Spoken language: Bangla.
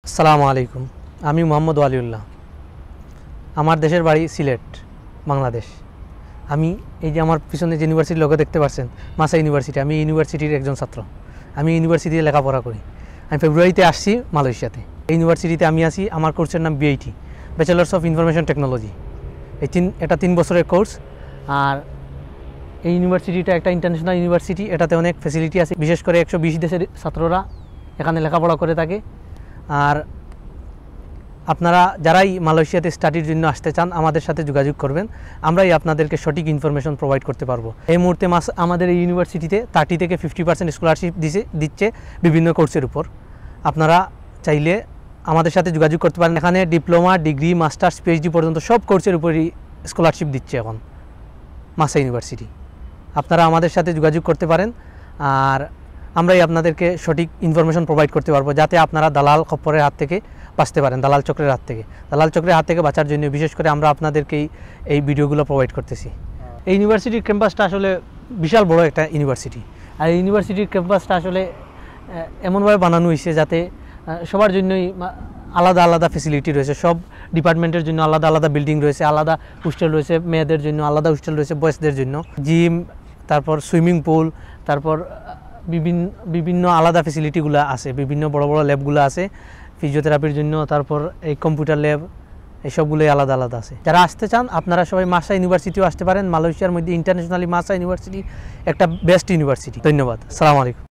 আসসালামু আলাইকুম। আমি মোহাম্মদ ওয়ালিউল্লাহ। আমার দেশের বাড়ি সিলেট, বাংলাদেশ। আমি এই যে আমার পিছনে যে ইউনিভার্সিটির লোগো দেখতে পাচ্ছেন, মাসা ইউনিভার্সিটি, আমি ইউনিভার্সিটির একজন ছাত্র। আমি ইউনিভার্সিটিতে লেখাপড়া করি। আমি ফেব্রুয়ারিতে আসছি মালয়েশিয়াতে। এই ইউনিভার্সিটিতে আমি আছি, আমার কোর্সের নাম BIT, bachelors of information technology. এটা 3 বছরের কোর্স। আর এই ইউনিভার্সিটিটা একটা ইন্টারন্যাশনাল ইউনিভার্সিটি। এটাতে অনেক ফ্যাসিলিটি আছে, বিশেষ করে 120 দেশের ছাত্ররা এখানে লেখাপড়া করে থাকে। আর আপনারা যারাই মালয়েশিয়াতে স্টাডির জন্য আসতে চান, আমাদের সাথে যোগাযোগ করবেন। আমরাই আপনাদেরকে সঠিক ইনফরমেশন প্রোভাইড করতে পারবো। এই মুহূর্তে আমাদের এই ইউনিভার্সিটিতে 30 থেকে 50% স্কলারশিপ দিচ্ছে বিভিন্ন কোর্সের উপর। আপনারা চাইলে আমাদের সাথে যোগাযোগ করতে পারেন। এখানে ডিপ্লোমা, ডিগ্রি, মাস্টার্স, পিএইচডি পর্যন্ত সব কোর্সের উপরই স্কলারশিপ দিচ্ছে এখন মাসা ইউনিভার্সিটি। আপনারা আমাদের সাথে যোগাযোগ করতে পারেন। আর আমরাই আপনাদেরকে সঠিক ইনফরমেশন প্রোভাইড করতে পারবো, যাতে আপনারা দালাল খপ্পরের হাত থেকে বাঁচতে পারেন, দালাল চক্রের হাত থেকে বাঁচার জন্য বিশেষ করে আমরা আপনাদেরকেই এই ভিডিওগুলো প্রোভাইড করতেছি। এই ইউনিভার্সিটির ক্যাম্পাসটা আসলে বিশাল বড় একটা ইউনিভার্সিটি। আর এই ইউনিভার্সিটির ক্যাম্পাসটা আসলে এমনভাবে বানানো হয়েছে যাতে সবার জন্যই আলাদা আলাদা ফেসিলিটি রয়েছে। সব ডিপার্টমেন্টের জন্য আলাদা আলাদা বিল্ডিং রয়েছে, আলাদা হোস্টেল রয়েছে, মেয়েদের জন্য আলাদা হোস্টেল রয়েছে, বয়েজদের জন্য জিম, তারপর সুইমিং পুল, তারপর বিভিন্ন আলাদা ফেসিলিটিগুলো আছে, বিভিন্ন বড় বড় ল্যাবগুলো আছে ফিজিওথেরাপির জন্য, তারপর এই কম্পিউটার ল্যাব, এইসবগুলোই আলাদা আলাদা আছে। যারা আসতে চান আপনারা সবাই মাসা ইউনিভার্সিটিও আসতে পারেন। মালয়েশিয়ার মধ্যে ইন্টারন্যাশনালি মাসা ইউনিভার্সিটি একটা বেস্ট ইউনিভার্সিটি। ধন্যবাদ। আসসালামু আলাইকুম।